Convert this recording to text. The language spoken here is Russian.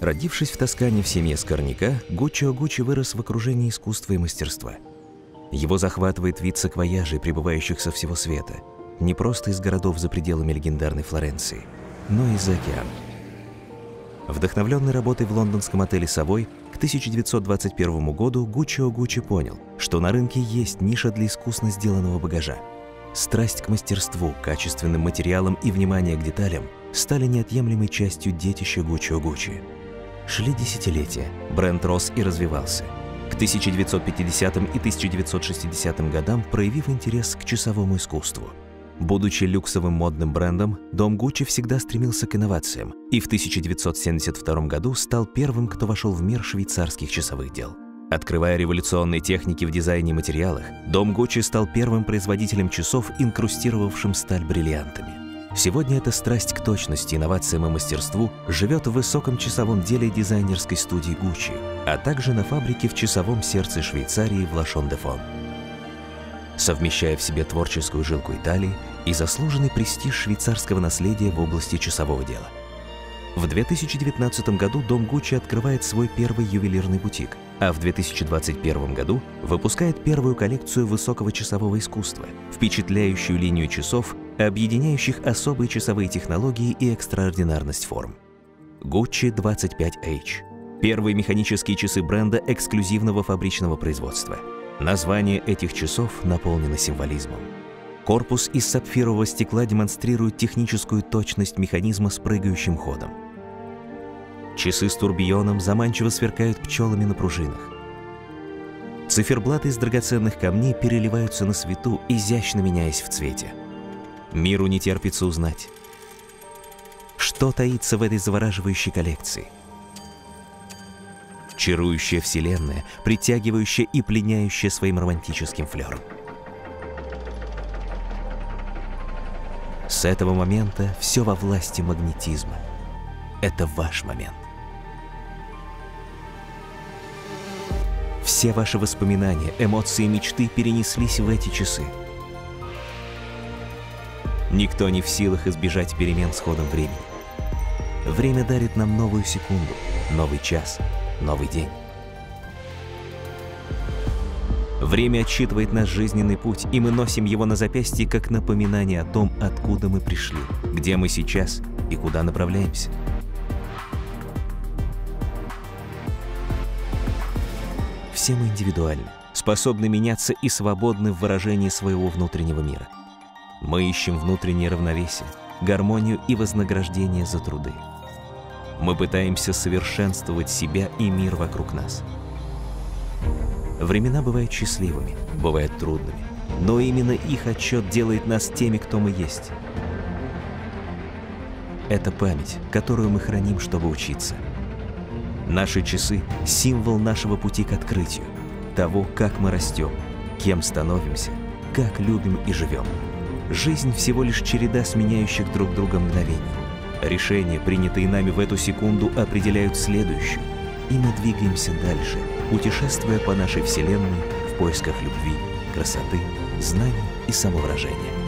Родившись в Тоскане в семье скорняка, Гуччио Гуччи вырос в окружении искусства и мастерства. Его захватывает вид саквояжей, прибывающих со всего света, не просто из городов за пределами легендарной Флоренции, но и за океан. Вдохновленный работой в лондонском отеле «Совой», к 1921 году Гуччио Гуччи понял, что на рынке есть ниша для искусно сделанного багажа. Страсть к мастерству, качественным материалам и внимание к деталям стали неотъемлемой частью детища Гуччио Гуччи. Шли десятилетия, бренд рос и развивался. К 1950 и 1960 годам проявив интерес к часовому искусству. Будучи люксовым модным брендом, дом Гуччи всегда стремился к инновациям и в 1972 году стал первым, кто вошел в мир швейцарских часовых дел. Открывая революционные техники в дизайне и материалах, дом Гуччи стал первым производителем часов, инкрустировавшим сталь бриллиантами. Сегодня эта страсть к точности, инновациям и мастерству живет в высоком часовом деле дизайнерской студии Гуччи, а также на фабрике в часовом сердце Швейцарии в Ла-Шон-де-Фон. Совмещая в себе творческую жилку Италии и заслуженный престиж швейцарского наследия в области часового дела. В 2019 году дом Гуччи открывает свой первый ювелирный бутик, а в 2021 году выпускает первую коллекцию высокого часового искусства, впечатляющую линию часов, объединяющих особые часовые технологии и экстраординарность форм. Gucci 25H – первые механические часы бренда эксклюзивного фабричного производства. Название этих часов наполнено символизмом. Корпус из сапфирового стекла демонстрирует техническую точность механизма с прыгающим ходом. Часы с турбионом заманчиво сверкают пчелами на пружинах. Циферблаты из драгоценных камней переливаются на свету, изящно меняясь в цвете. Миру не терпится узнать, что таится в этой завораживающей коллекции. Чарующая вселенная, притягивающая и пленяющая своим романтическим флером. С этого момента все во власти магнетизма. Это ваш момент. Все ваши воспоминания, эмоции и мечты перенеслись в эти часы. Никто не в силах избежать перемен с ходом времени. Время дарит нам новую секунду, новый час, новый день. Время отсчитывает наш жизненный путь, и мы носим его на запястье как напоминание о том, откуда мы пришли, где мы сейчас и куда направляемся. Все мы индивидуальны, способны меняться и свободны в выражении своего внутреннего мира. Мы ищем внутреннее равновесие, гармонию и вознаграждение за труды. Мы пытаемся совершенствовать себя и мир вокруг нас. Времена бывают счастливыми, бывают трудными, но именно их отсчет делает нас теми, кто мы есть. Это память, которую мы храним, чтобы учиться. Наши часы – символ нашего пути к открытию, того, как мы растем, кем становимся, как любим и живем. Жизнь всего лишь череда сменяющих друг друга мгновений. Решения, принятые нами в эту секунду, определяют следующую, и мы двигаемся дальше, путешествуя по нашей Вселенной в поисках любви, красоты, знаний и самовыражения.